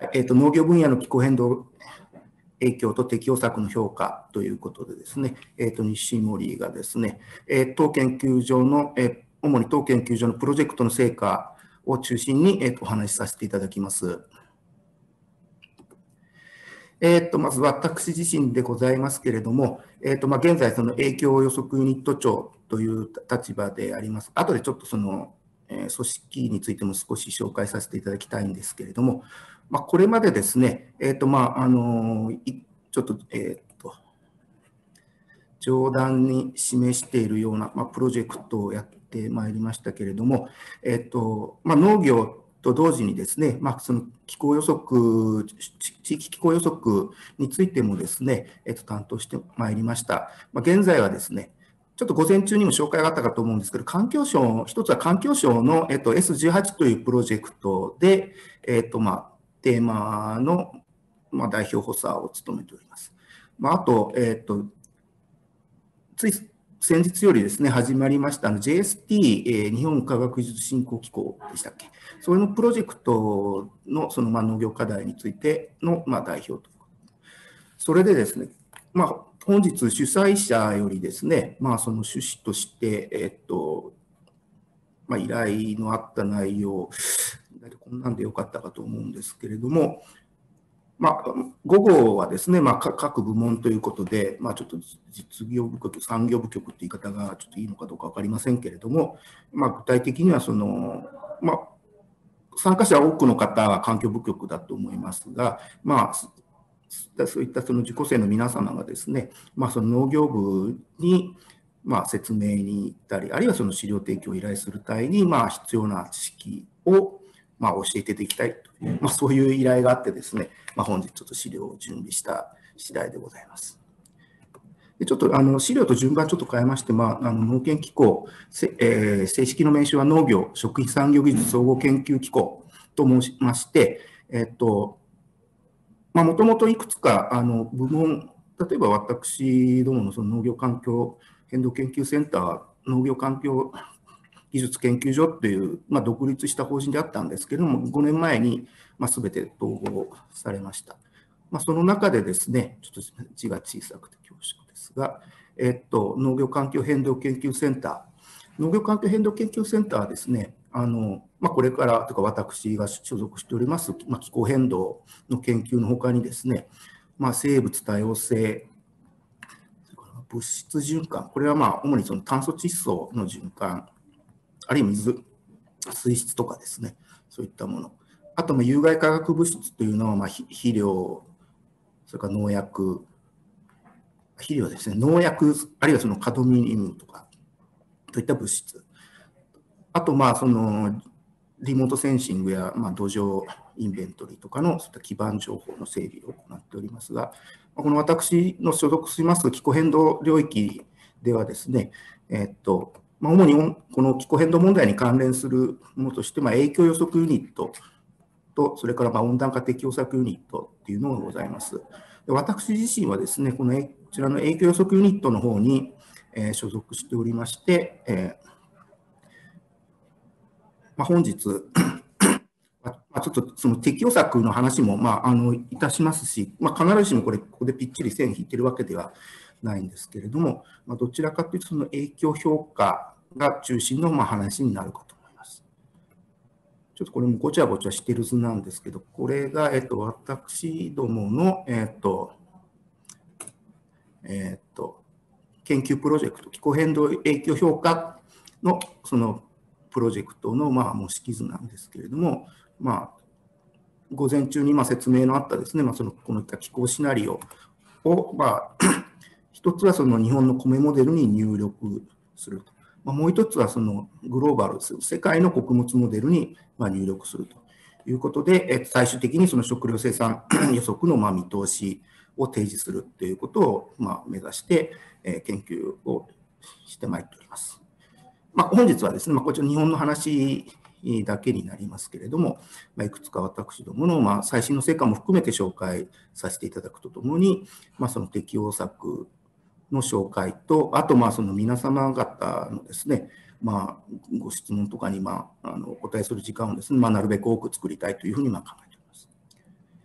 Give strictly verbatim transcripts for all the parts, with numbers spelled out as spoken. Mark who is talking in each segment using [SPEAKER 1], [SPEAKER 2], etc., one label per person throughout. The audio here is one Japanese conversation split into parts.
[SPEAKER 1] えーと、農業分野の気候変動影響と適応策の評価ということでですね、えーと、西森がですね、えー、当研究所の、えー、主に当研究所のプロジェクトの成果を中心に、えーと、お話しさせていただきます。えーと、まず私自身でございますけれども、えーとまあ、現在、その影響予測ユニット長という立場であります。後でちょっとその、えー、組織についても少し紹介させていただきたいんですけれども、まあ、これまでですね、えーとまああのちょっと、えーと、上段に示しているような、まあ、プロジェクトをやってまいりましたけれども、えーとまあ、農業と同時にですね、まあ、その気候予測、地域気候予測についてもですね、えっと、担当してまいりました。まあ、現在はですね、ちょっと午前中にも紹介があったかと思うんですけど、環境省、一つは環境省の、えっと、エスじゅうはち というプロジェクトで、えっと、まあ、テーマの、まあ、代表補佐を務めております。まあ、あと、えっと、つい先日よりですね、始まりましたあの ジェイエスティー、えー、日本科学技術振興機構でしたっけ、それのプロジェクトのそのまあ農業課題についてのまあ代表と。それでですね、まあ、本日主催者よりですね、まあ、その趣旨として、えっと、まあ、依頼のあった内容、こんなんでよかったかと思うんですけれども、まあ、午後はですね、まあ、各部門ということで、まあ、ちょっと実業部局、産業部局って言い方がちょっといいのかどうか分かりませんけれども、まあ、具体的にはその、まあ、参加者は多くの方は環境部局だと思いますが、まあ、そういったその受講生の皆様がですね、まあ、その農業部にまあ説明に行ったり、あるいはその資料提供を依頼する際にまあ必要な知識をまあ教えていただきたいという、まあ、そういう依頼があってですね、まあ、本日ちょっと資料を準備した次第でございます。でちょっとあの資料と順番ちょっと変えまして、まあ、あの農研機構、えー、正式の名称は農業食品産業技術総合研究機構と申しまして、えっと、もともといくつかあの部門、例えば私どものその農業環境変動研究センター、農業環境技術研究所という、まあ、独立した法人であったんですけれども、ごねんまえに、まあ、全て統合されました。まあ、その中でですね、ちょっと字が小さくて恐縮ですが、えっと、農業環境変動研究センター、農業環境変動研究センターはですね、あのまあ、これからというか私が所属しております、まあ、気候変動の研究のほかにですね、まあ、生物多様性、物質循環、これはまあ主にその炭素窒素の循環、あるいは水、水質とかですね、そういったもの。あと、有害化学物質というのは、まあ、肥料、それから農薬、肥料ですね、農薬、あるいはそのカドミウムとか、といった物質。あと、まあ、その、リモートセンシングや、まあ、土壌インベントリーとかのそういった基盤情報の整備を行っておりますが、この私の所属します気候変動領域ではですね、えっと、まあ、主にこの気候変動問題に関連するものとして、まあ、影響予測ユニットと、それからまあ温暖化適応策ユニットっていうのがございます。で私自身はですね、このこちらの影響予測ユニットの方に、えー、所属しておりまして、えーまあ、本日、まあ、ちょっとその適用策の話も、まあ、あのいたしますし、まあ、必ずしもこれ、ここでぴっちり線引いてるわけではないんですけれども、まあ、どちらかというと、その影響評価が中心のまあ話になるかと思います。ちょっとこれもごちゃごちゃしてる図なんですけど、これが、えっと、私どもの、えっと、えっと、研究プロジェクト、気候変動影響評価のそのプロジェクトのまあ模式図なんですけれども、まあ、午前中にまあ説明のあったですね、まあ、そのこのいった気候シナリオを、まあ、一つはその日本の米モデルに入力すると。まあ、もう一つはそのグローバル、世界の穀物モデルにまあ入力するということで、最終的にその食料生産予測のまあ見通しを提示するということをまあ目指して研究をしてまいっております。まあ、本日はですね、まあ、こちら日本の話だけになりますけれども、まあ、いくつか私どものまあ最新の成果も含めて紹介させていただくとともに、まあ、その適応策の紹介と、あとまあその皆様方のですね、まあ、ご質問とかにまああのお答えする時間をですね、まあ、なるべく多く作りたいというふうにまあ考えております。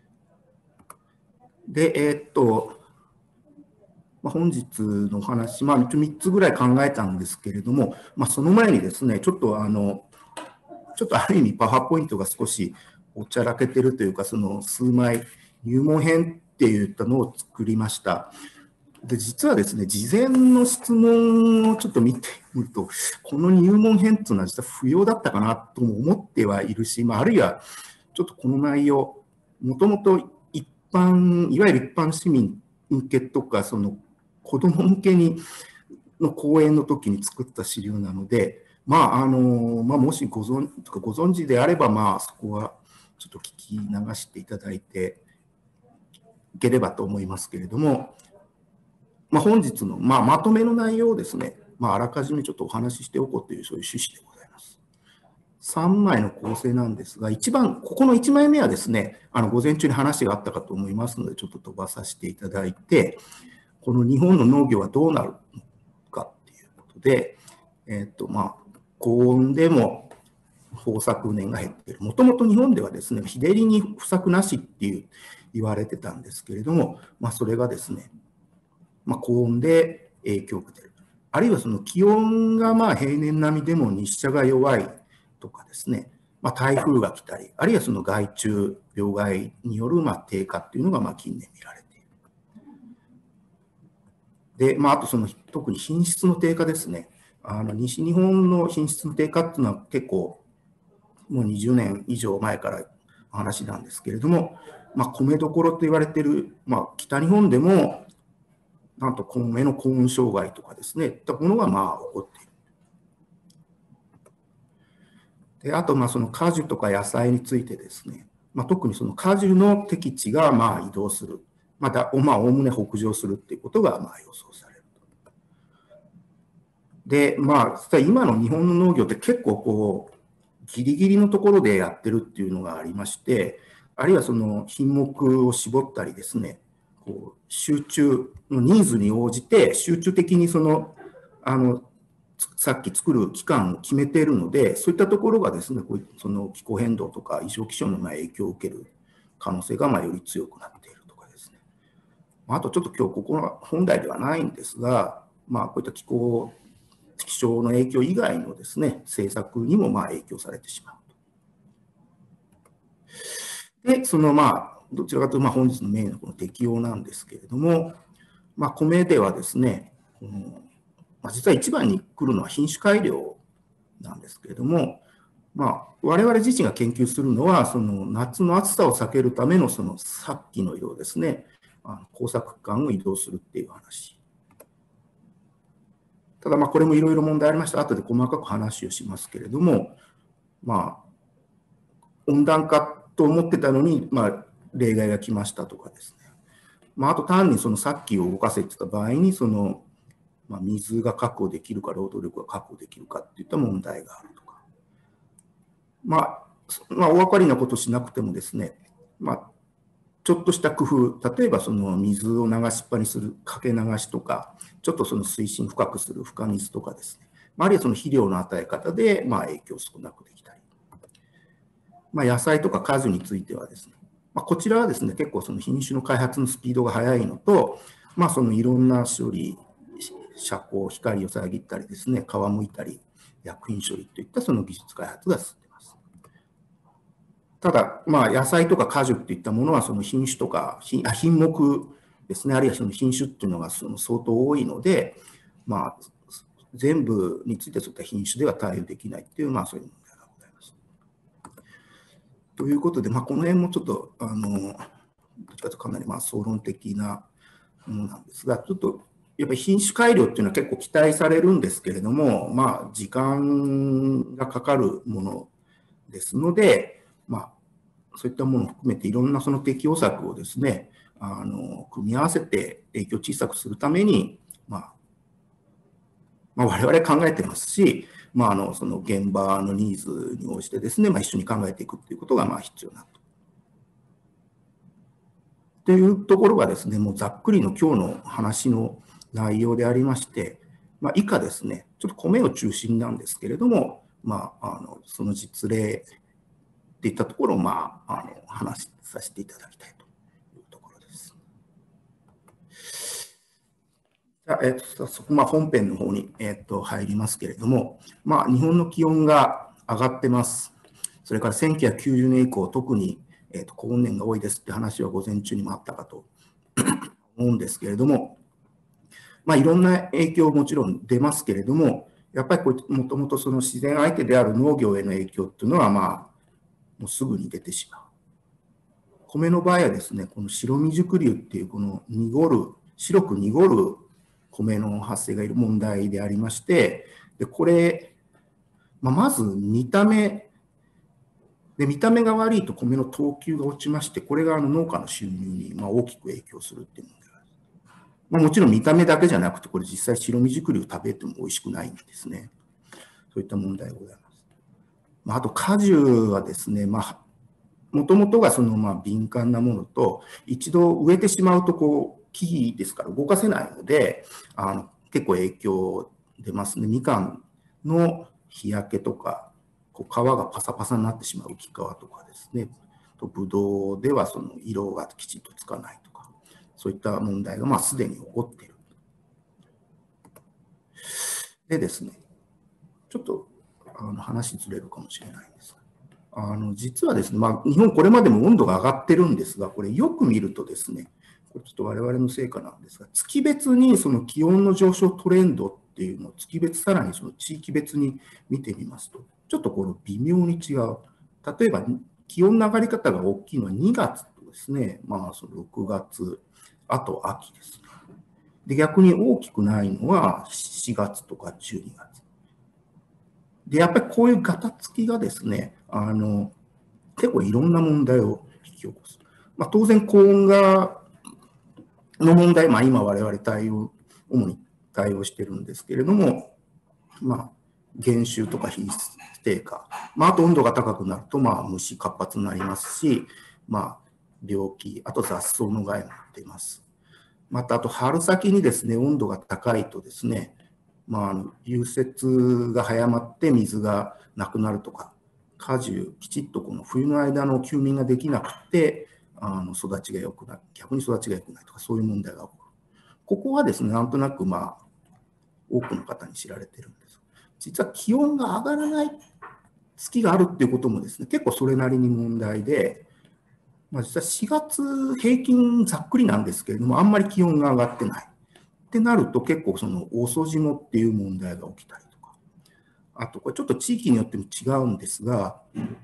[SPEAKER 1] で、えーっと、まあ、本日のお話、まあ、みっつぐらい考えたんですけれども、まあ、その前にですね、ちょっとあの、ちょっとある意味、パワーポイントが少しおちゃらけてるというか、その数枚、入門編っていったのを作りました。で、実はですね、事前の質問をちょっと見てみると、この入門編っていうのは実は不要だったかなとも思ってはいるし、まあ、あるいはちょっとこの内容、もともと一般、いわゆる一般市民向けとか、その子ども向けにの講演の時に作った資料なので、まあ、あの、まあ、もしご存ご存知であれば、まあ、そこはちょっと聞き流していただいていければと思いますけれども、まあ、本日の、まあ、まとめの内容をですね、まあ、あらかじめちょっとお話ししておこうという、そういう趣旨でございます。さんまいの構成なんですが、一番、ここのいちまいめはですね、あの午前中に話があったかと思いますので、ちょっと飛ばさせていただいて、この日本の農業はどうなるのかっていうことで、えっと、まあ、高温でも豊作年が減っている。もともと日本ではですね、日照りに不作なしっていう言われてたんですけれども、まあ、それがですね、まあ、高温で影響を受けている。あるいはその気温がまあ平年並みでも日射が弱いとかですね、まあ、台風が来たり、あるいはその害虫、病害によるまあ低下っていうのがまあ近年見られている。で、まあ、あとその特に品質の低下ですね。あの西日本の品質の低下っていうのは結構もうにじゅうねん以上前から話なんですけれども、まあ、米どころと言われている、まあ、北日本でもなんと米の高温障害とかですね、いったものがまあ起こっている。であと、まあその果樹とか野菜についてですね、まあ、特にその果樹の適地がまあ移動する、また、まあ、おおむね北上するっていうことがまあ予想される。で、まあ、今の日本の農業って結構こう、ギリギリのところでやってるっていうのがありまして、あるいはその品目を絞ったりですね、こう集中のニーズに応じて集中的にその、あの、さっき作る期間を決めているので、そういったところがですね、こうその気候変動とか異常気象の影響を受ける可能性がまあより強くなっているとかですね。あとちょっと今日ここは本題ではないんですが、まあこういった気候、気象の影響以外のですね、政策にもまあ影響されてしまう。で、そのまあ、どちらかというとまあ本日のメインのこの適用なんですけれども、まあ米ではですね、このまあ、実は一番に来るのは品種改良なんですけれども、まあ、我々自身が研究するのは、その夏の暑さを避けるためのそのさっきの移動ですね、あの耕作区間を移動するっていう話。ただ、まあ、これもいろいろ問題ありました。後で細かく話をしますけれども、まあ、温暖化と思ってたのに、まあ、例外が来ましたとかですね。まあ、あと単にそのさっきを動かせてた場合に、その、まあ、水が確保できるか、労働力が確保できるかっていった問題があるとか。まあ、まあ、お分かりなことしなくてもですね、まあ、ちょっとした工夫、例えばその水を流しっぱにするかけ流しとか、ちょっとその水深深くする深水とかですね、あるいはその肥料の与え方でまあ影響を少なくできたり、まあ、野菜とか果樹についてはですね、まあ、こちらはですね、結構その品種の開発のスピードが速いのと、まあ、そのいろんな処理、遮光、光を遮ったりですね、皮むいたり、薬品処理といったその技術開発が進んでいます。ただ、まあ、野菜とか果樹っていったものは、その品種とか品、品目ですね、あるいはその品種っていうのがその相当多いので、まあ、全部についてそういった品種では対応できないっていう、まあ、そういう問題がございます。ということで、まあ、この辺もちょっと、あの、どっちかというとかなりまあ総論的なものなんですが、ちょっと、やっぱり品種改良っていうのは結構期待されるんですけれども、まあ、時間がかかるものですので、まあ、そういったものを含めていろんなその適応策をですね、あの組み合わせて影響を小さくするために、まあまあ、我々考えてますし、まあ、あのその現場のニーズに応じてですね、まあ、一緒に考えていくということがまあ必要なと。というところがですね、もうざっくりの今日の話の内容でありまして、まあ、以下ですね、ちょっと米を中心なんですけれども、まあ、あのその実例っていったところを、まあ、あの話させていただきたいというところです。 じゃあ、えっと、早速、まあ、本編の方に、えっと、入りますけれども、まあ、日本の気温が上がってます。それからせんきゅうひゃくきゅうじゅうねん以降、特に、えっと、高温年が多いですって話は午前中にもあったかと思うんですけれども、まあ、いろんな影響もちろん出ますけれども、やっぱりこうもともとその自然相手である農業への影響っていうのは、まあ、もうすぐに出てしまう。米の場合はですね、この白未熟粒っていうこの濁る、白く濁る米の発生がいる問題でありまして、でこれ、まあ、まず見た目で、見た目が悪いと米の等級が落ちまして、これがあの農家の収入にまあ大きく影響するっていう問題がある。まあ、もちろん見た目だけじゃなくて、これ実際白未熟粒食べても美味しくないんですね。そういった問題がございます。まあ、あと果樹はですね、まあ、もともとがそのまあ敏感なものと、一度植えてしまうとこう木ですから動かせないので、あの結構影響出ますね。みかんの日焼けとか、こう皮がパサパサになってしまう浮き皮とかですね、とブドウではその色がきちんとつかないとか、そういった問題がまあすでに起こっている。でですね、ちょっとあの話ずれるかもしれないんですが、あの実はですね、まあ、日本これまでも温度が上がってるんですが、これよく見るとですね、これちょっと我々の成果なんですが、月別にその気温の上昇トレンドっていうのを月別、さらにその地域別に見てみますと、ちょっとこの微妙に違う。例えば、気温の上がり方が大きいのはにがつとですね、まあ、そのろくがつ、あと秋ですね。で、逆に大きくないのはしがつとかじゅうにがつ。で、やっぱりこういうガタつきがですね、あの、結構いろんな問題を引き起こす。まあ、当然、高温が、の問題、まあ、今我々対応、主に対応してるんですけれども、まあ、減収とか品質低下、まあ、あと温度が高くなると、まあ、虫活発になりますし、まあ、病気、あと雑草の害も出ます。また、あと春先にですね、温度が高いとですね、まあ、融雪が早まって水がなくなるとか、果樹、きちっとこの冬の間の休眠ができなくて、あの育ちが良くない、逆に育ちが良くないとか、そういう問題が起こる。ここはですね、なんとなく、まあ、多くの方に知られてるんです。実は気温が上がらない月があるっていうこともですね、結構それなりに問題で、まあ、実はしがつ平均ざっくりなんですけれども、あんまり気温が上がってない。ってなると結構その遅霜っていう問題が起きたりとか、あとこれちょっと地域によっても違うんですが、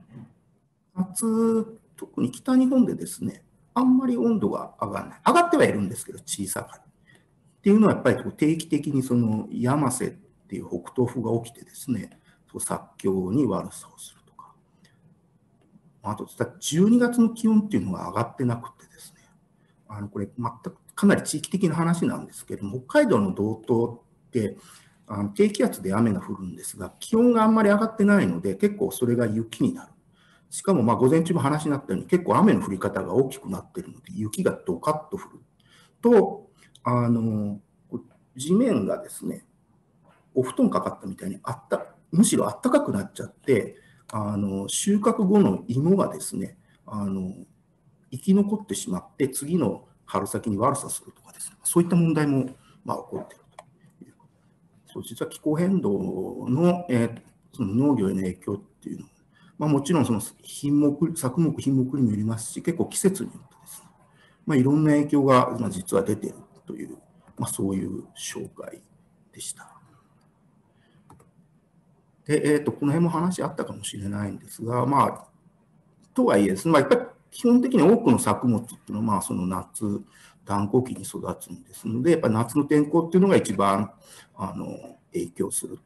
[SPEAKER 1] 夏、特に北日本でですね、あんまり温度が上がらない。上がってはいるんですけど、小さかった。っていうのはやっぱり定期的にその山瀬っていう北東風が起きてですね、作況に悪さをするとか。あと、じゅうにがつの気温っていうのが上がってなくてですね、あのこれ全くかなり地域的な話なんですけども、北海道の道東ってあの低気圧で雨が降るんですが、気温があんまり上がってないので、結構それが雪になる。しかもまあ午前中も話になったように、結構雨の降り方が大きくなっているので、雪がドカッと降ると、あの地面がですね、お布団かかったみたいにあった、むしろあったかくなっちゃって、あの収穫後の芋がですね、あの生き残ってしまって、次の春先に悪さするとかですね、そういった問題もまあ起こっているということ。そう、実は気候変動の、えー、その農業への影響っていうのは、まあ、もちろんその品目、作物、品目にもよりますし、結構季節によってですね、まあ、いろんな影響が、まあ、実は出ているという、まあ、そういう紹介でした。で、えーと、この辺も話あったかもしれないんですが、まあ、とはいえですね、まあ、やっぱり基本的に多くの作物っていうのは、まあ、その夏、暖候期に育つんですので、やっぱり夏の天候っていうのが一番あの影響する。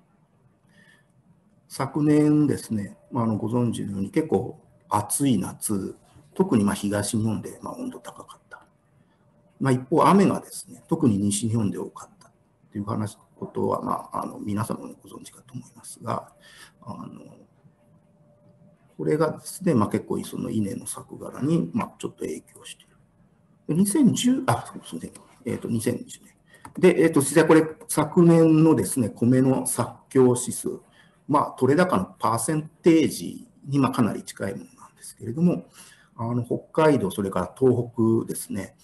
[SPEAKER 1] 昨年ですね、まあ、あのご存知のように結構暑い夏、特にまあ東日本でまあ温度高かった。まあ、一方、雨がですね、特に西日本で多かったという話ことは、まあ、あの皆様もご存知かと思いますが、あのこれがですね、まあ、結構その稲の作柄に、まあ、ちょっと影響している。にせんじゅう、あ、そうですね、えっ、ー、と、にせんにじゅうねん。で、えっ、ー、と、実際これ、昨年のですね、米の作況指数、まあ、取れ高のパーセンテージに、まあ、かなり近いものなんですけれども、あの北海道、それから東北ですね、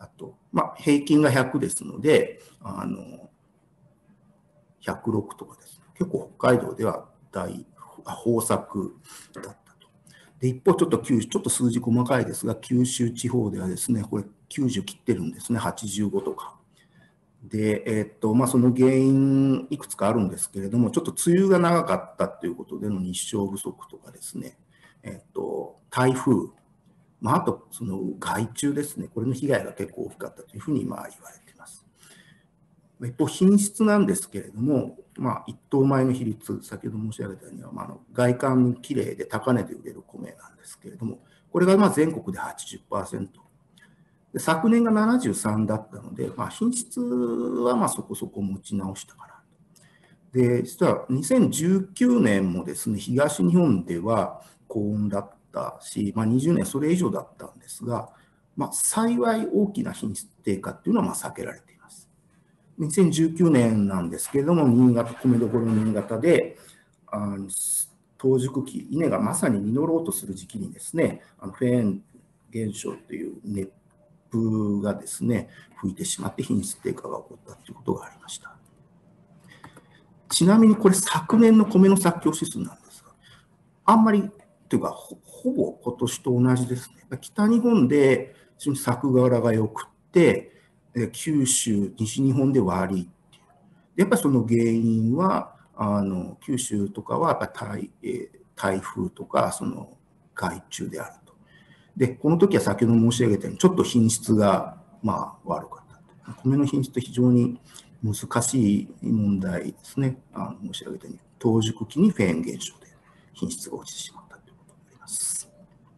[SPEAKER 1] あと、まあ、平均がひゃくですので、あのひゃくろくとかですね、結構北海道では大豊作だったと。で、一方、ちょっと九州、ちょっと数字細かいですが、九州地方ではですね、これきゅうじゅう切ってるんですね、はちじゅうごとか。で、えーっと、まあ、その原因、いくつかあるんですけれども、ちょっと梅雨が長かったということでの日照不足とかですね、えーっと、台風、まあ、あと、その害虫ですね、これの被害が結構大きかったというふうにまあ言われています。一方、品質なんですけれども、まあ、一等米の比率、先ほど申し上げたように、まあ、あの外観きれいで高値で売れる米なんですけれども、これがまあ全国で はちじゅっパーセント。で昨年がななじゅうさんだったので、まあ、品質はまあそこそこ持ち直したかな。で、実はにせんじゅうきゅうねんもですね、東日本では高温だったし、まあ、にじゅうねんそれ以上だったんですが、まあ、幸い大きな品質低下っていうのはまあ避けられています。にせんじゅうきゅうねんなんですけれども、新潟、米どころの新潟で、あの冬熟期、稲がまさに実ろうとする時期にですね、あのフェーン現象という熱風がですね、吹いてしまって品質低下が起こったということがありました。ちなみにこれ昨年の米の作況指数なんですが、あんまりというか ほ, ほぼ今年と同じですね。北日本で作柄が良くて、九州、西日本で悪いっていう。やっぱりその原因は、あの九州とかはやっぱり 台, 台風とかその害虫であると。で、この時は先ほど申し上げたように、ちょっと品質がまあ悪かった。米の品質って非常に難しい問題ですね。あの申し上げたように、冬熟期にフェーン現象で品質が落ちてしまったということになります。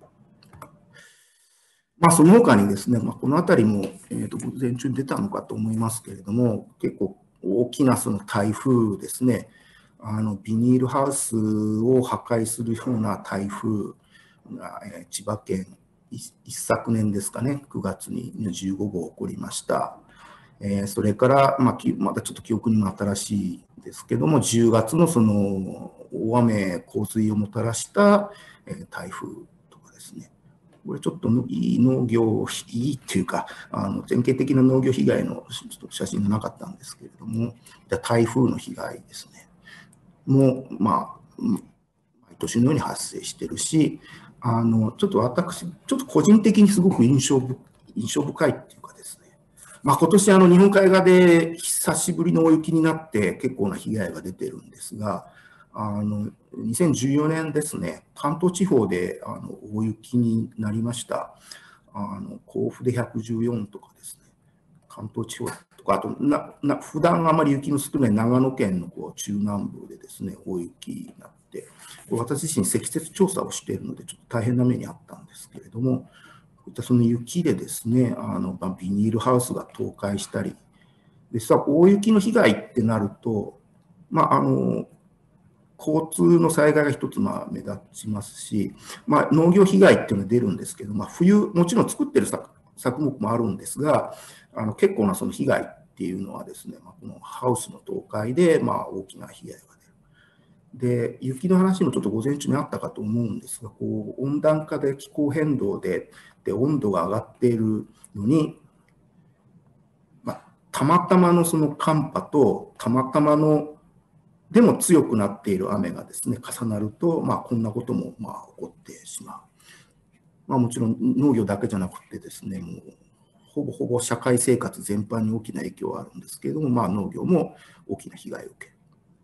[SPEAKER 1] まあ、その他にですね、まあ、このあたりも、えー、と午前中に出たのかと思いますけれども、結構大きなその台風ですね、あのビニールハウスを破壊するような台風が、えー、千葉県、一昨年ですかね、くがつにじゅうごごう起こりました。えー、それから、まあ、まだちょっと記憶にも新しいですけども、じゅうがつのその大雨、洪水をもたらした、えー、台風とかですね、これちょっといい農業、いいっていうか、あの典型的な農業被害の写真がなかったんですけれども、台風の被害ですね、もう、まあ、毎年のように発生してるし、あのちょっと私、ちょっと個人的にすごく印象印象深いっていうかですね、まあ、今年あの日本海側で久しぶりの大雪になって結構な被害が出てるんですが、あのにせんじゅうよねんですね、関東地方であの大雪になりました。あの甲府でひゃくじゅうよんとかですね、関東地方とか、あとなな普段あまり雪の少ない長野県のこう中南部でですね、大雪になって、私自身積雪調査をしているので、ちょっと大変な目にあったんですけれども、こういったその雪でですね、あのビニールハウスが倒壊したり、実は大雪の被害ってなると、まあ、あの交通の災害が一つまあ目立ちますし、まあ、農業被害っていうのが出るんですけど、まあ、冬、もちろん作ってる作作物もあるんですが、あの結構なその被害っていうのはですね、まあ、このハウスの倒壊でまあ大きな被害が出る。で、雪の話もちょっと午前中にあったかと思うんですが、こう温暖化で気候変動でで温度が上がっているのに、まあ、たまたまのその寒波とたまたまのでも強くなっている雨がですね、重なると、まあ、こんなこともまあ起こってしまう。まあ、もちろん農業だけじゃなくてですね、もうほぼほぼ社会生活全般に大きな影響はあるんですけれども、まあ、農業も大きな被害を受ける。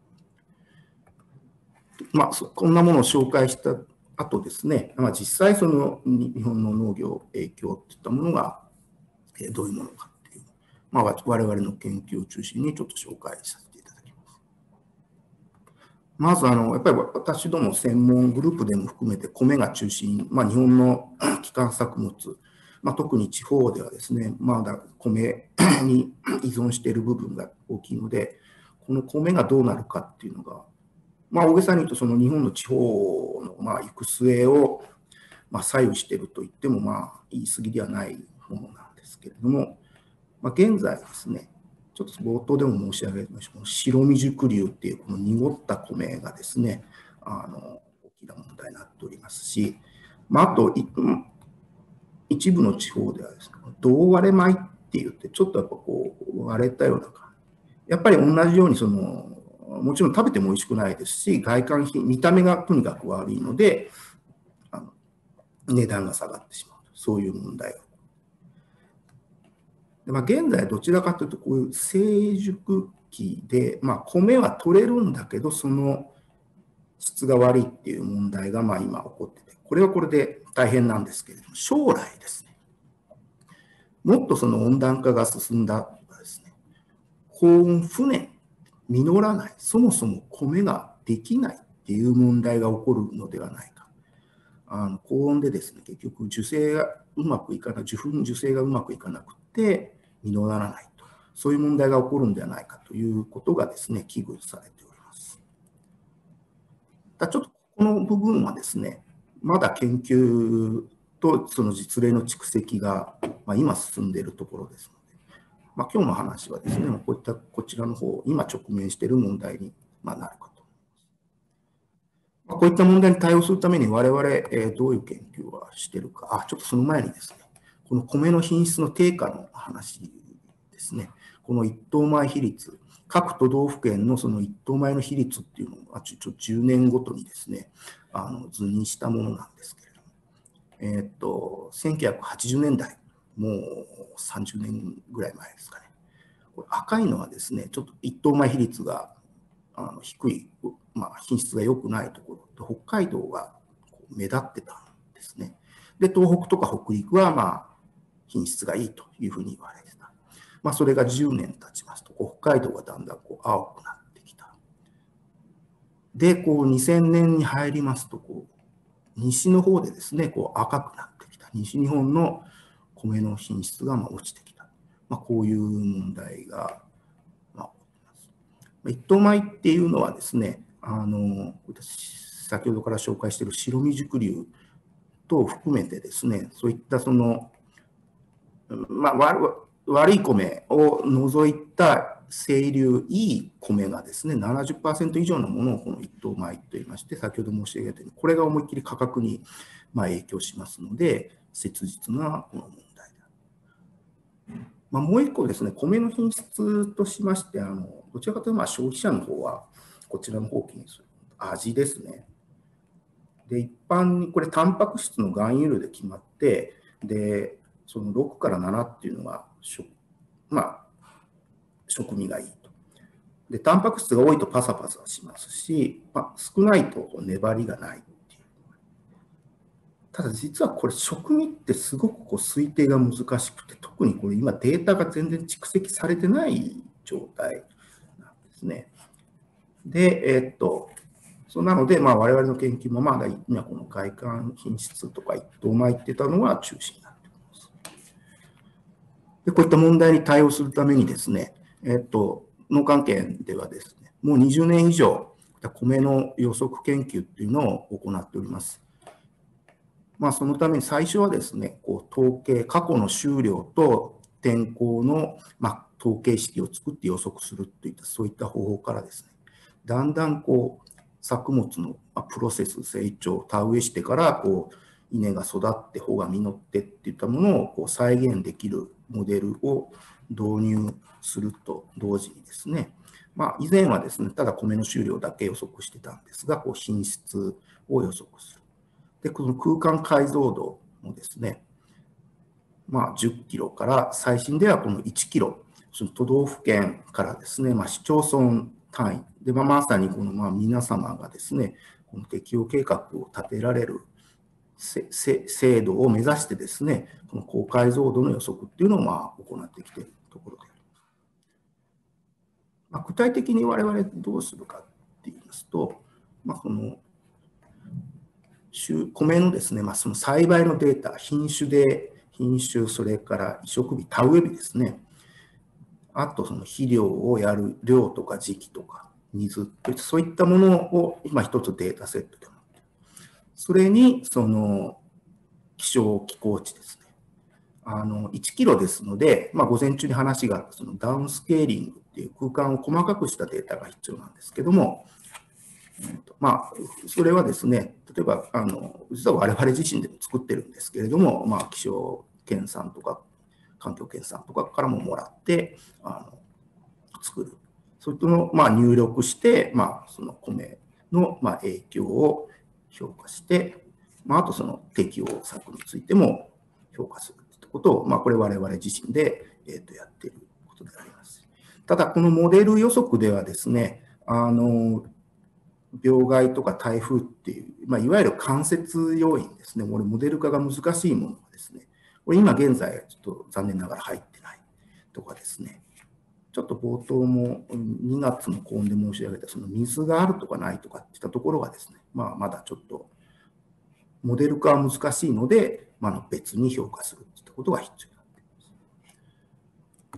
[SPEAKER 1] まあ、こんなものを紹介した後ですね、まあ、実際その日本の農業影響といったものがどういうものかっていう、まあ、我々の研究を中心にちょっと紹介させていただきます。まずあの、やっぱり私ども専門グループでも含めて米が中心、まあ、日本の基幹作物、まあ、特に地方ではですね、まだ米に依存している部分が大きいので、この米がどうなるかっていうのが、まあ、大げさに言うとその日本の地方のまあ行く末をまあ左右していると言ってもまあ言い過ぎではないものなんですけれども、まあ、現在ですね、ちょっと冒頭でも申し上げました、白未熟粒っていうこの濁った米がですね、あの大きな問題になっておりますし、まあ、あと一部の地方ではですね、銅割れ米っって言って、ちょっとやっぱこう割れたような感じ。やっぱり同じようにその、もちろん食べても美味しくないですし、外観品、見た目がとにかく悪いので、あの値段が下がってしまう。そういう問題が。でまあ、現在どちらかというと、こういう成熟期で、まあ、米は取れるんだけど、その質が悪いっていう問題がまあ今起こってて、これはこれで大変なんですけれども、将来ですね、もっとその温暖化が進んだらですね、高温不燃、実らない、そもそも米ができないっていう問題が起こるのではないか。あの高温でですね、結局受精がうまくいかない、受粉受精がうまくいかなくて実らないと、そういう問題が起こるんではないかということがですね、危惧されております。だちょっとこの部分はですね、まだ研究とその実例の蓄積が、まあ、今進んでいるところですので、まあ、今日の話はですね、こういったこちらの方、今直面している問題になるかと思います。まあ、こういった問題に対応するために我々、えー、どういう研究をしているか、あ、ちょっとその前にですね、この米の品質の低下の話ですね、この一等米比率、各都道府県のその一等米の比率っていうのをちょじゅうねんごとにですね、あの図にしたものなんですけれども、えー、っと、せんきゅうひゃくはちじゅうねんだい、もうさんじゅうねんぐらい前ですかね。これ赤いのはですね、ちょっと一等米比率があの低い、まあ、品質が良くないところ、北海道が目立ってたんですね。で、東北とか北陸は、まあ、品質がいいというふうに言われてた。まあ、それがじゅうねん経ちますと、北海道がだんだんこう青くなってきた。で、こうにせんねんに入りますと、こう西の方でですね、こう赤くなってきた。西日本の米の品質がまあ落ちてきた。まあ、こういう問題が、まあ、起きます。一等米っていうのはですね、あの先ほどから紹介している白身熟粒等を含めてですね、そういったその、まあ、悪悪い米を除いた清流、いい米がですね、ななじゅっパーセント以上のものをこの一等米といいまして、先ほど申し上げたように、これが思いっきり価格にまあ影響しますので、切実なこの問題である。まあ、もう一個ですね、米の品質としまして、あのどちらかというとまあ消費者の方は、こちらの方を気にする。味ですね。で、一般にこれ、タンパク質の含有量で決まって、で、そのろくからななっていうのが、まあ、食味がいいと。で、タンパク質が多いとパサパサしますし、まあ、少ないと粘りがないっていう。ただ実はこれ、食味ってすごくこう推定が難しくて、特にこれ今データが全然蓄積されてない状態なんですね。で、えー、っと、そうなので、まあ、我々の研究もまだ今この外観品質とか一等米っていったのが中心になっています。で、こういった問題に対応するためにですね、えっと、農関係ではですね、もうにじゅうねん以上、米の予測研究っていうのを行っております。まあ、そのために最初はですね、こう統計、過去の収量と天候の、まあ、統計式を作って予測するといった、そういった方法からですね、だんだんこう作物のプロセス、成長、田植えしてからこう稲が育って穂が実ってっていったものをこう再現できるモデルを導入すると同時にですね、まあ、以前はですね、ただ米の収量だけ予測してたんですが、こう品質を予測する。で、この空間解像度もですね、まあ、じゅっキロから最新ではこのいちキロ、その都道府県からですね、まあ、市町村単位で、まあ、まさにこのまあ皆様がですね、この適用計画を立てられる制度を目指してですね、この高解像度の予測っていうのをまあ行ってきているところであります。まあ、具体的に我々どうするかって言いますと、まあ、この米のですね、まあ、その栽培のデータ、品種で、品種、それから移植日、田植え日ですね。あと、その肥料をやる量とか時期とか、水といった、そういったものを今一つデータセットで持っている。それに、その気象気候値ですね。あのいちキロですので、まあ、午前中に話があったそのダウンスケーリングっていう空間を細かくしたデータが必要なんですけども、まあ、それはですね、例えば、あの実は我々自身でも作ってるんですけれども、まあ、気象研さんとか環境研さんとかからももらってあの作る。それとの、まあ、入力して、まあ、その米の、まあ、影響を評価して、まあ、あとその適応策についても評価するということを、まあ、これ我々自身で、えー、とやっていることであります。ただ、このモデル予測ではですね、あの病害とか台風っていう、まあ、いわゆる間接要因ですね、これモデル化が難しいものがですね、これ今現在、ちょっと残念ながら入ってないとかですね、ちょっと冒頭もにがつの高温で申し上げた、その水があるとかないとかっていったところがですね、まあ、まだちょっとモデル化は難しいので、まあ、別に評価するといったことが必要になっています。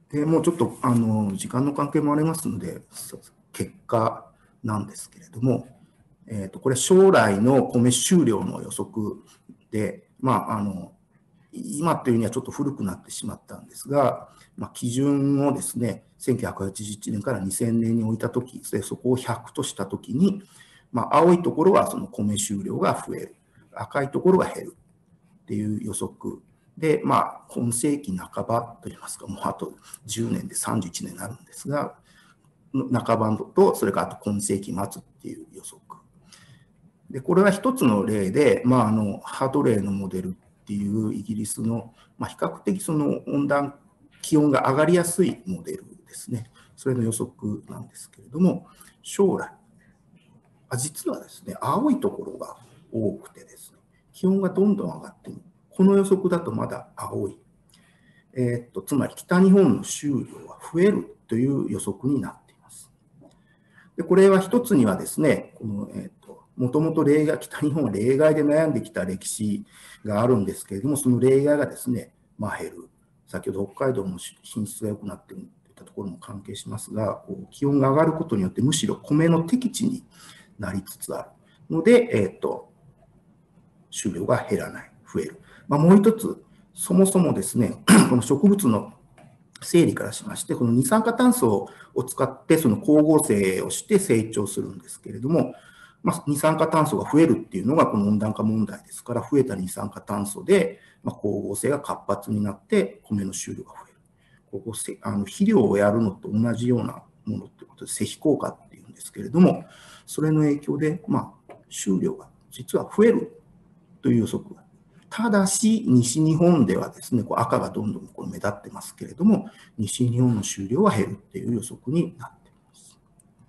[SPEAKER 1] でもうちょっとあの時間の関係もありますので、結果なんですけれども、えー、とこれ、将来の米収量の予測で、まあ、あの今というにはちょっと古くなってしまったんですが、まあ、基準をですね、せんきゅうひゃくはちじゅういちねんからにせんねんに置いたとき、そこをひゃくとしたときに、まあ、青いところはその米収量が増える、赤いところが減るっていう予測で、まあ、今世紀半ばといいますか、もうあとじゅうねんでさんじゅういちねんになるんですが、半ばと、それからあと今世紀末っていう予測。で、これは一つの例で、まあ、あのハードレイのモデルっていうイギリスの、まあ、比較的その温暖気温が上がりやすいモデルですね。それの予測なんですけれども、将来、あ実はですね、青いところが多くてですね、気温がどんどん上がっている。この予測だとまだ青い。えー、っとつまり北日本の収量は増えるという予測になっています。でこれは一つにはですね、この、えー、っともともと例外、北日本は例外で悩んできた歴史があるんですけれども、その例外がですね、まあ、減る。先ほど北海道も品質が良くなっているといったところも関係しますが、こう気温が上がることによってむしろ米の適地になりつつあるので、えー、と収量が減らない、増える。まあ、もう一つ、そもそもですね、この植物の整理からしまして、この二酸化炭素を使ってその光合成をして成長するんですけれども、まあ、二酸化炭素が増えるっていうのがこの温暖化問題ですから、増えた二酸化炭素で、まあ、光合成が活発になって米の収量が増える。ここあの肥料をやるのと同じようなものってことで、施肥効果っていうんですけれども、それの影響で、まあ、収量が実は増えるという予測が。ただし、西日本ではですね、こう赤がどんどんこう目立ってますけれども、西日本の収量は減るっていう予測になっています。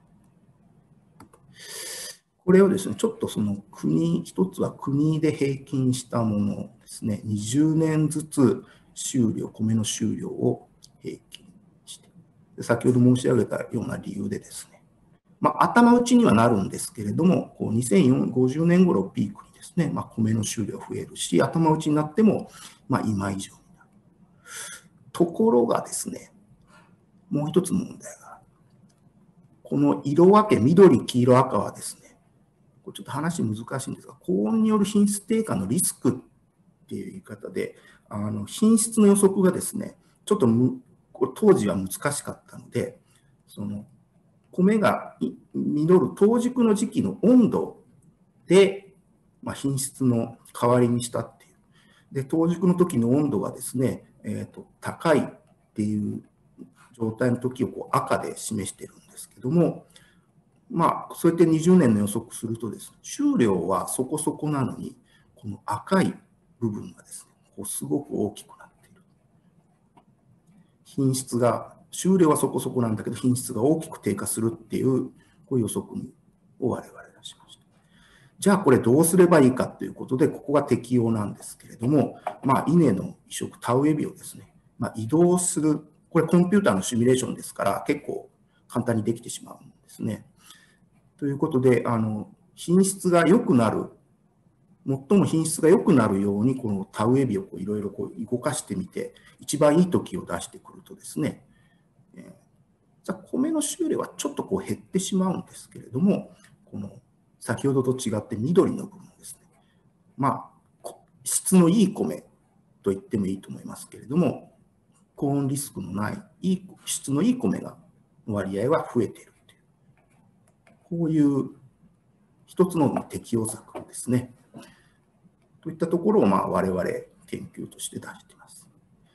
[SPEAKER 1] これをですね、ちょっとその国、一つは国で平均したものですね、にじゅうねんずつ収量、米の収量を平均して、先ほど申し上げたような理由でですね、まあ、頭打ちにはなるんですけれども、こうにせんごじゅうねん頃をピークにですね、まあ、米の収量増えるし、頭打ちになっても、まあ、今以上になる。ところがですね、もう一つ問題が、この色分け、緑、黄色、赤はですね、これちょっと話難しいんですが、高温による品質低下のリスクっていう言い方で、あの品質の予測がですね、ちょっとむこれ当時は難しかったので、その米が実る当熟の時期の温度で、まあ、品質の代わりにしたっていう。で、当熟の時の温度がですね、えーと、高いっていう状態の時をこう赤で示してるんですけども、まあ、そうやってにじゅうねんの予測するとですね、収量はそこそこなのに、この赤い部分がですね、こうすごく大きくなっている。品質が、収量はそこそこなんだけど、品質が大きく低下するっていう、こういう予測を我々が出しました。じゃあこれどうすればいいかということで、ここが適用なんですけれども、まあ、稲の移植、田植え日をですね、まあ、移動する、これコンピューターのシミュレーションですから、結構簡単にできてしまうんですね。ということで、あの品質が良くなる、最も品質が良くなるように、この田植え日をいろいろ動かしてみて、一番いい時を出してくるとですね、えー、じゃあ米の収量はちょっとこう減ってしまうんですけれども、この先ほどと違って緑の部分ですね。まあ、質のいい米と言ってもいいと思いますけれども、高温リスクのないいい質のいい米が割合は増えているという、こういう一つの適用策ですね。といったところをまあ我々研究として出しています。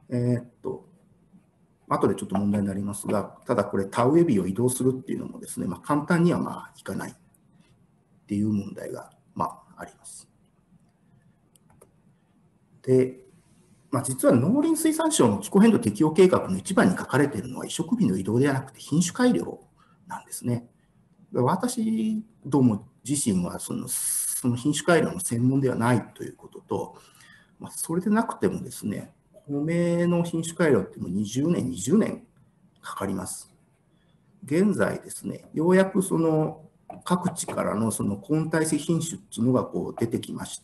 [SPEAKER 1] えーっと、後でちょっと問題になりますが、ただこれ、田植え日を移動するっていうのもですね、まあ、簡単にはまあいかないっていう問題がまああります。で、まあ、実は農林水産省の気候変動適応計画の一番に書かれているのは移植日の移動ではなくて品種改良なんですね。私ども自身はそのその品種改良の専門ではないということと、まあ、それでなくてもですね、米の品種改良ってもにじゅうねん、にじゅうねんかかります。現在ですね、ようやくその各地からのその根体性品種っていうのがこう出てきまして、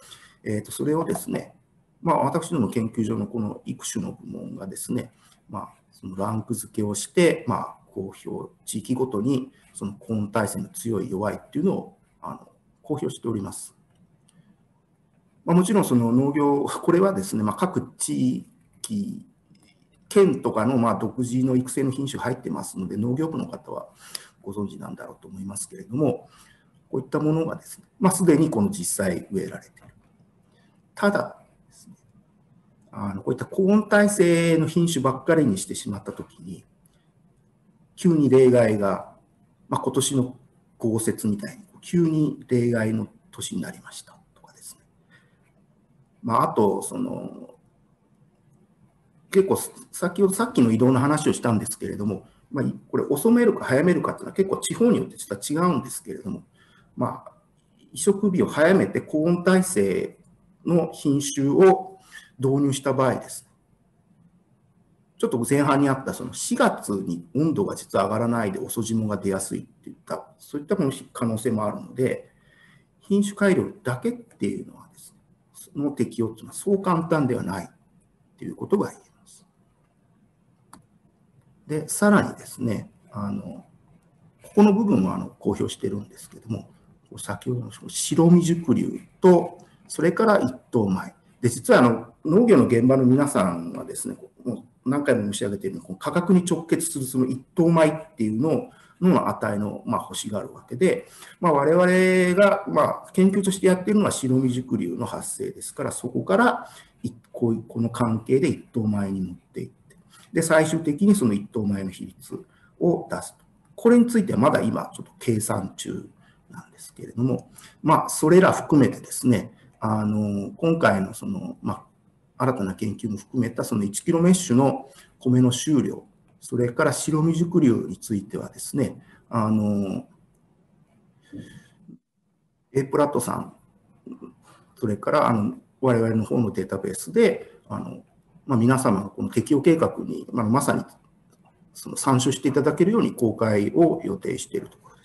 [SPEAKER 1] えー、とそれをですね、まあ、私ども研究所のこの育種の部門がですね、まあ、そのランク付けをして、まあ、公表、地域ごとにその根体性の強い弱いっていうのをあの公表しております。まあ、もちろんその農業、これはですね、まあ、各地域、県とかのまあ独自の育成の品種入ってますので、農業部の方はご存知なんだろうと思いますけれども、こういったものがですね、まあ、すでにこの実際植えられている。ただですね、あのこういった高温耐性の品種ばっかりにしてしまったときに、急に例外が、まあ、今年の豪雪みたいに、急に例外の年になりましたとかですね。まあ、あと、その、結構、先ほどさっきの移動の話をしたんですけれども、まあ、これ、遅めるか早めるかというのは結構地方によって実は違うんですけれども、まあ、移植日を早めて高温耐性の品種を導入した場合ですね、ちょっと前半にあったそのしがつに温度が実は上がらないで遅霜が出やすいっていった、そういった可能性もあるので、品種改良だけっていうのはですね、その適用っていうのはそう簡単ではないということが言えます。で、さらにですね、あのここの部分はあの公表してるんですけども、先ほどの白未熟粒と、それから一等米。で、実はあの農業の現場の皆さんはですね、もう何回も申し上げているように、価格に直結するその一等米っていうのを、の値の、まあ、欲しがるわけで、まあ、我々が、まあ、研究としてやっているのは白未熟粒の発生ですから、そこからこういうこの関係で一等米に持っていって、で、最終的にその一等米の比率を出すと。これについてはまだ今ちょっと計算中なんですけれども、まあ、それら含めてですね、あの、今回のその、まあ、新たな研究も含めたそのいちキロメッシュの米の収量、それから白未熟粒についてはですね、あの、A プラットさん、それからあの我々の方のデータベースで、あのまあ、皆様のこの適用計画に、まあ、まさにその参照していただけるように公開を予定しているところです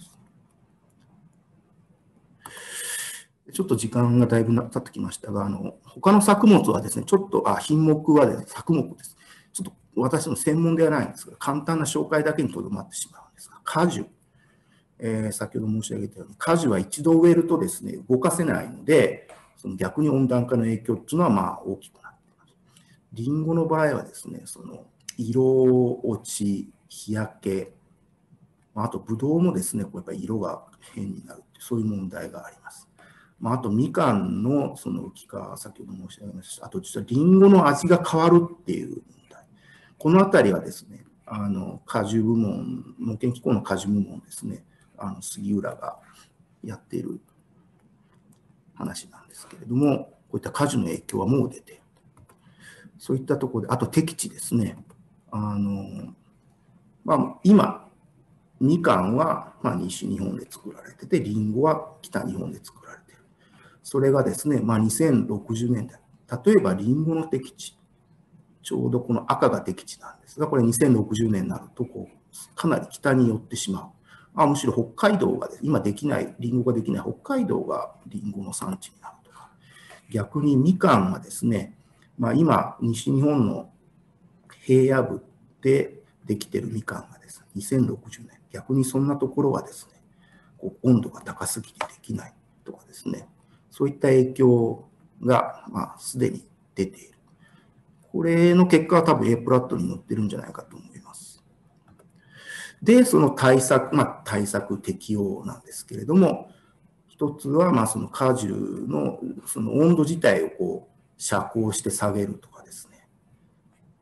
[SPEAKER 1] 。ちょっと時間がだいぶ経ってきましたが、あの他の作物はですね、ちょっと、あ、品目はですね、作目です。ちょっと私の専門ではないんですが、簡単な紹介だけにとどまってしまうんですが、果樹。えー、先ほど申し上げたように、果樹は一度植えるとですね、動かせないので、その逆に温暖化の影響っていうのはまあ大きくなっています。リンゴの場合はですね、その色落ち、日焼け、あとブドウもですね、こうやっぱり色が変になる、そういう問題があります。まあ、あとみかんのその浮き化、先ほど申し上げました。あと実はリンゴの味が変わるっていう問題。このあたりはですね、あの果樹部門、農研機構の果樹部門ですね、あの杉浦がやっている話なんですけれども、こういった果樹の影響はもう出ている。そういったところで、あと適地ですね。あのまあ、今、みかんはまあ西日本で作られてて、りんごは北日本で作られている。それがですね、まあ、にせんろくじゅうねんだい、例えばりんごの適地、ちょうどこの赤が適地なんですが、これにせんろくじゅうねんになるとこう、かなり北に寄ってしまう。あむしろ北海道が、今できない、りんごができない北海道がりんごの産地になるとか、逆にみかんはですね、まあ、今、西日本の平野部でできているみかんがですね、にせんろくじゅうねん、逆にそんなところはですね、こう温度が高すぎてできないとかですね、そういった影響が、まあ、すでに出ている。これの結果は多分 A プラットに載ってるんじゃないかと思います。で、その対策、まあ、対策適用なんですけれども、一つは、まあ、その果樹のその温度自体をこう遮光して下げるとかですね。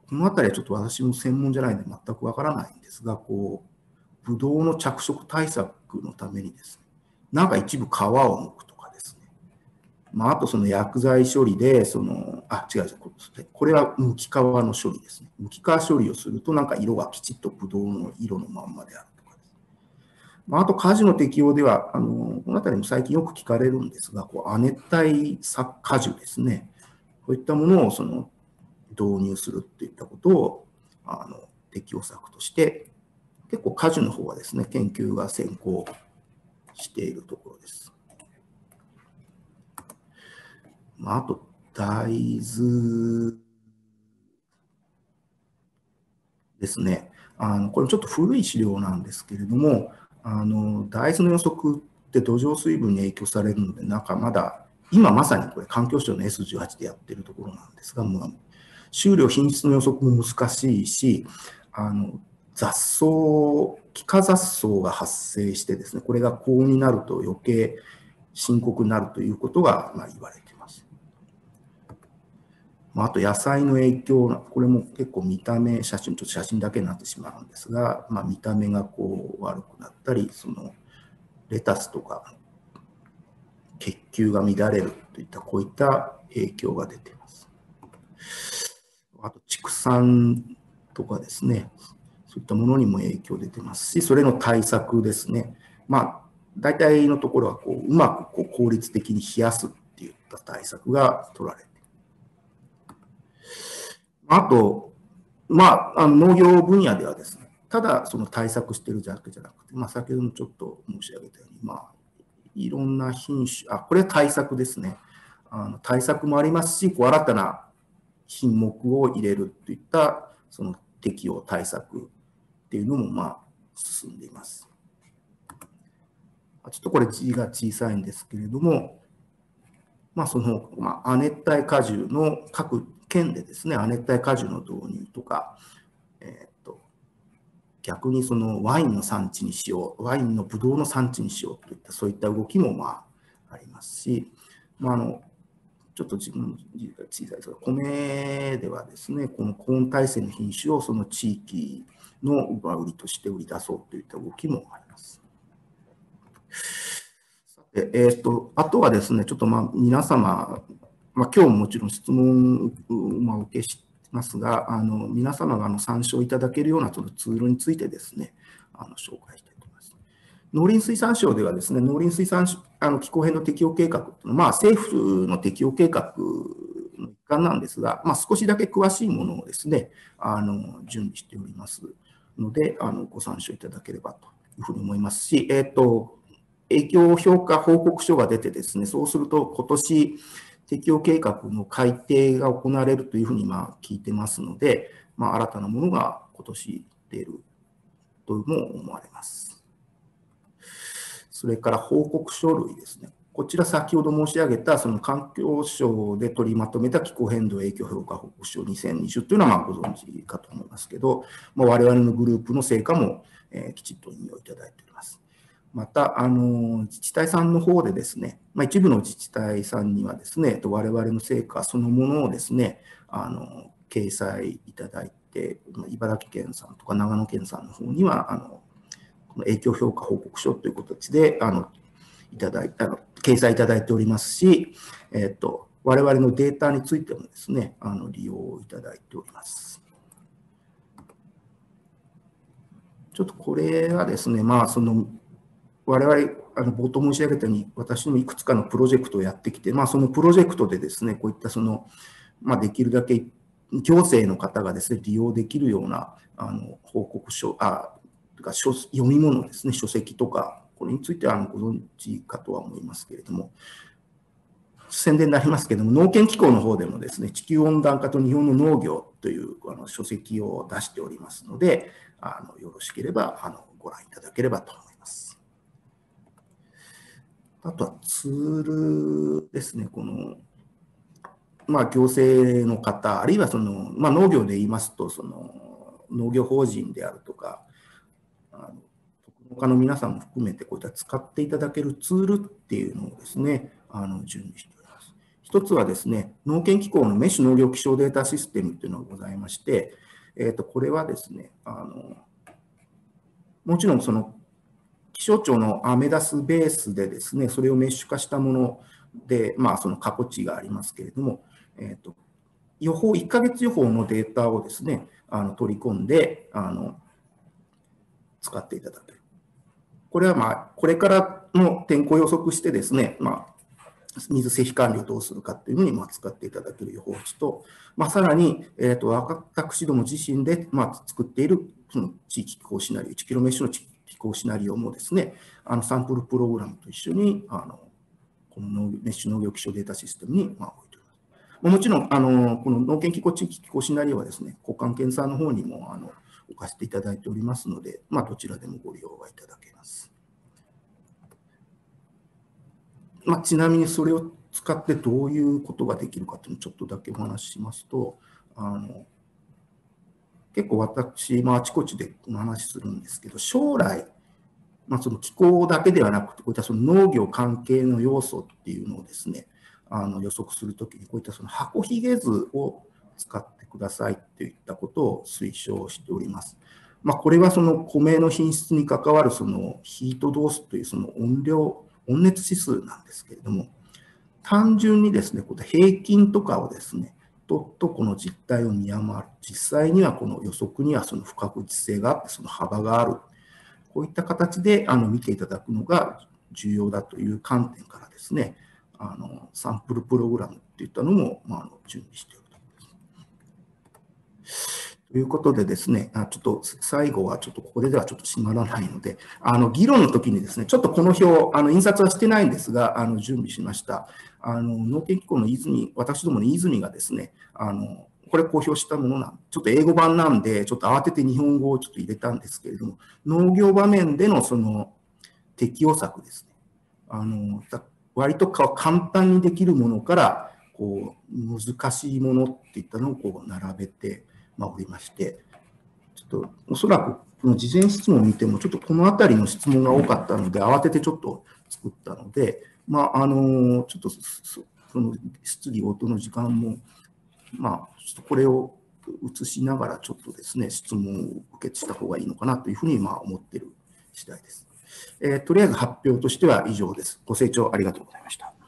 [SPEAKER 1] このあたりはちょっと私も専門じゃないので全くわからないんですが、こう、ブドウの着色対策のためにですね、なんか一部皮を剥くとかですね、まあ、あとその薬剤処理で、その、あ、違う違う、これは剥き皮の処理ですね。剥き皮処理をすると、なんか色がきちっとブドウの色のまんまであるとかです。まあ、あと果樹の適用では、あの、このあたりも最近よく聞かれるんですが、こう亜熱帯果樹ですね。こういったものをその導入するといったことをあの適用策として、結構果樹の方はですね、研究が先行しているところです。まあ、あと、大豆ですね。あのこれちょっと古い資料なんですけれども、あの大豆の予測って土壌水分に影響されるので、なんかまだ、今まさにこれ環境省の エスじゅうはち でやってるところなんですが、もう収量品質の予測も難しいし、あの雑草、気化雑草が発生してですね、これが高温になると余計深刻になるということがまあ言われています。あと野菜の影響、これも結構見た目、写真、ちょっと写真だけになってしまうんですが、まあ、見た目がこう悪くなったり、そのレタスとか血球が乱れるといったこういった影響が出ています。あと畜産とかですね、そういったものにも影響出てますし、それの対策ですね。まあ、大体のところはこううまくこう効率的に冷やすっていった対策が取られている。あと、まあ、あの農業分野ではですね、ただその対策してるだけじゃなくて、まあ、先ほどもちょっと申し上げたように、まあ、いろんな品種、あ、これは対策ですね。あの対策もありますし、こう新たな品目を入れるといったその適用対策っていうのもまあ進んでいます。ちょっとこれ字が小さいんですけれども、まあその、まあ、亜熱帯果樹の各県でですね、亜熱帯果樹の導入とか、えー、と逆にそのワインの産地にしよう、ワインのブドウの産地にしようといったそういった動きもまあありますし、まあ、あのちょっと自分の字が小さいですが、米ではですね、この高温耐性の品種をその地域の売りとして売り出そうといった動きもあります。さて、えー、とあとはですね、ちょっとまあ皆様、まあ、今日ももちろん質問をお受けしますが、あの皆様があの参照いただけるようなそのツールについてですね、あの紹介したいと思います。農林水産省ではですね、農林水産あの気候変動適応計画というのは、まあ、政府の適応計画の一環なんですが、まあ、少しだけ詳しいものをですね、あの準備しておりますので、あのご参照いただければというふうに思いますし、えっと、影響評価報告書が出てですね、そうすると今年適応計画の改定が行われるというふうにまあ聞いてますので、まあ、新たなものが今年出るとも思われます。それから報告書類ですね。こちら先ほど申し上げたその環境省で取りまとめた気候変動影響評価報告書にせんにじゅうというのはまあご存知かと思いますけど、まあ、我々のグループの成果も、えー、きちっと引用いただいております。また、あの自治体さんの方でですね、まあ、一部の自治体さんにはですね、我々の成果そのものをですね、あの掲載いただいて、茨城県さんとか長野県さんの方には、あの影響評価報告書という形であのいただいた掲載いただいておりますし、えー、と我々のデータについてもですね、あの利用いただいております。ちょっとこれはですね、まあその我々あの冒頭申し上げたように、私もいくつかのプロジェクトをやってきて、まあ、そのプロジェクトでですね、こういったその、まあ、できるだけ行政の方がですね、利用できるようなあの報告書、あとか書読み物ですね、書籍とか、これについてはあのご存知かとは思いますけれども、宣伝になりますけれども、農研機構の方でもですね、地球温暖化と日本の農業というあの書籍を出しておりますので、あのよろしければあのご覧いただければと思います。あとはツールですね、この、まあ、行政の方、あるいはその、まあ、農業で言いますと、その農業法人であるとか、あの農家の皆さんも含めて、こういった使っていただけるツールっていうのをですね、あの準備しております。 一つはですね、農研機構のメッシュ農業気象データシステムというのがございまして、えー、とこれはですね、あのもちろんその気象庁のアメダスベースでですね、それをメッシュ化したもので、まあ、その過去値がありますけれども、えー、と予報、いっかげつ予報のデータをですね、あの取り込んであの使っていただける。これは、まあ、これからの天候予測してですね、まあ、水施肥管理をどうするかっていうのにまあ使っていただける予報値と、まあ、さらに、えー、と私ども自身でまあ作っているその地域気候シナリオ、いちキロメッシュの地域気候シナリオもですね、あのサンプルプログラムと一緒にあのこのメッシュ農業気象データシステムにまあ置いております。もちろん、あのこの農研気候地域気候シナリオはですね、交換検査の方にもあの置かせていただいておりますので、まあ、どちらでもご利用はいただけます。まあ、ちなみにそれを使ってどういうことができるかというのをちょっとだけお話ししますと、あの結構私、まあ、あちこちでお話しするんですけど、将来、まあ、その気候だけではなくて、こういったその農業関係の要素っていうのをですね、あの予測するときに、こういったその箱ひげ図を使ってくださいといったことを推奨しております。まあ、これはその米の品質に関わるそのヒートドースというその温量、温熱指数なんですけれども、単純にですね、この平均とかをですね、ととこの実態を見余る。実際にはこの予測にはその不確実性があって、その幅がある。こういった形であの見ていただくのが重要だという観点からですね、あのサンプルプログラムっていったのも、まあ、あの準備しておると。ということでですね、あちょっと最後はちょっとここでではちょっと締まらないので、あの議論の時にですね、ちょっとこの表、あの印刷はしてないんですが、あの準備しました。あの農研機構の泉、私どもの泉がですね、あのこれ公表したものなん、ちょっと英語版なんで、ちょっと慌てて日本語をちょっと入れたんですけれども、農業場面でのその適用策ですね。あの割と簡単にできるものから、こう難しいものっていったのをこう並べて、まあ、おりまして、ちょっとおそらくこの事前質問を見ても、ちょっとこのあたりの質問が多かったので、慌ててちょっと作ったので、まあ、あのちょっとその質疑応答の時間も、まあ、ちょっとこれを映しながら、ちょっとですね、質問を受けした方がいいのかなというふうにまあ思っている次第です。えー、とりあえず発表としては以上です。ご清聴ありがとうございました。